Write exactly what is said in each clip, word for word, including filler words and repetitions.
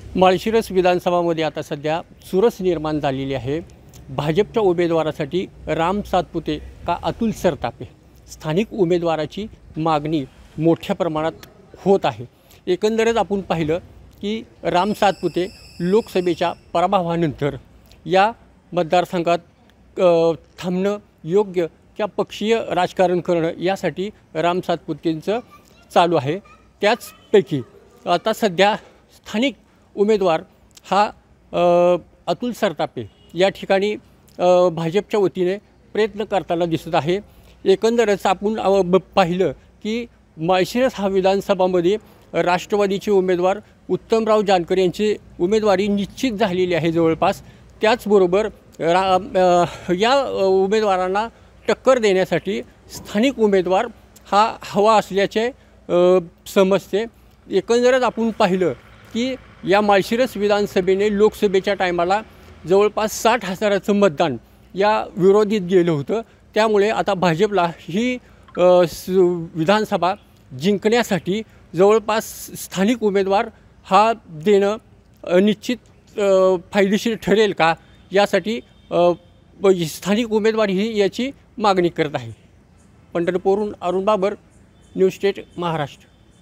माळशिरस विधानसभामध्ये आता सध्या चुरस निर्माण झालेली आहे। भाजपच्या उमेदवारासाठी राम सातपुते का अतुल सरतापे, स्थानिक उमेदवाराची मागणी मोठ्या प्रमाणात होत आहे। एकंदरच आपण पाहिलं की राम सातपुते लोकसभेच्या पराभवानंतर या मतदारसंघात थांबणं योग्य त्या पक्षीय राजकारण करणं यासाठी राम सातपुतेंचं चालू आहे। त्याचपैकी आता सध्या स्थानिक उमेदवार हा अतुल सरतापे या ठिकाणी भाजपच्या वतीने प्रयत्न करताना दिसत आहे। एकंदरच आपण पाहिलं की माळशिरस हा विधानसभामध्ये राष्ट्रवादीचे उमेदवार उत्तमराव जानकर यांची उमेदवारी निश्चित झालेली आहे जवळपास। त्याचबरोबर या उमेदवारांना टक्कर देण्यासाठी स्थानिक उमेदवार हा हवा असल्याचे समजते। एकंदरच आपण पाहिलं की या माळशिरस विधानसभेने लोकसभेच्या टायमाला जवळपास साठ हजाराचं मतदान या विरोधीत गेलं होतं। त्यामुळे आता भाजपला ही विधानसभा जिंकण्यासाठी जवळपास स्थानिक उमेदवार हा देणं निश्चित फायदेशीर ठरेल का यासाठी स्थानिक उमेदवार ही याची मागणी करत आहे। पंढरपूरहून अरुण बाबर, न्यूज स्टेट महाराष्ट्र।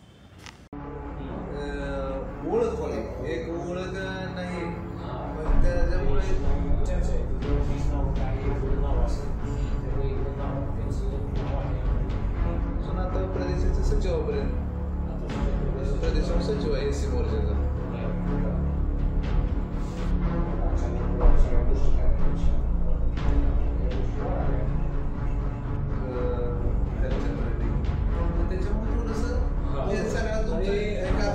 एक ओळख नाही त्याच्यामुळे आता प्रदेशाच्या सचिवापर्यंत प्रदेश सचिव आहे एस सी मोर्चाचा। त्याच्यामुळे थोडंसं हे सगळ्यात तुमचं एका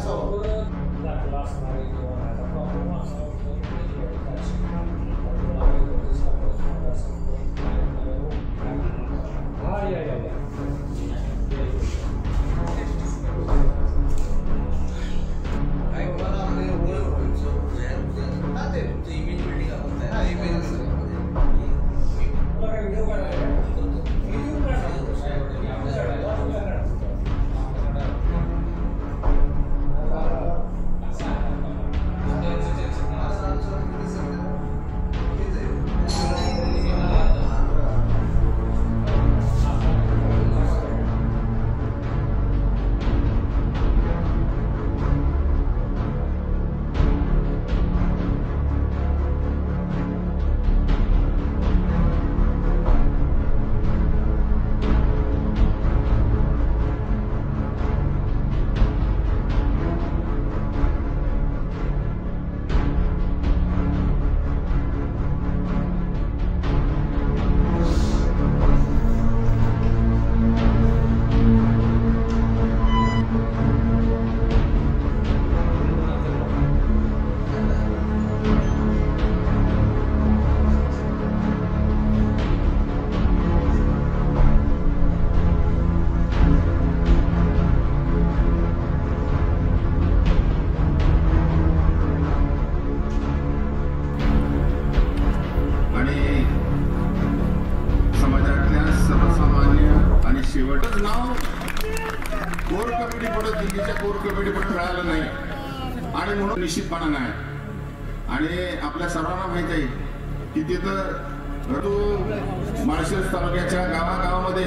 शेवटच नाव कोर कमिटी पडत दिल्लीच्या कोर कमिटी पण मिळालं नाही आणि म्हणून निश्चितपणा नाही। आणि आपल्या सर्वांना माहित आहे की तिथं ऋतू माळशिरस तालुक्याच्या गावागावामध्ये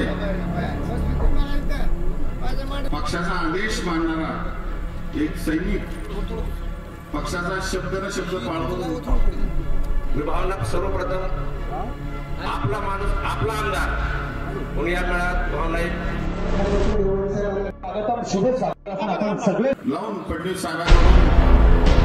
पक्षाचा आदेश मानणारा एक सैनिक पक्षाचा शब्द न शब्द पाळून विभागाला सर्वप्रथम आपला माणूस आपला आमदार म्हणून या काळात भावना लावून फडणवीस साहेबांकडून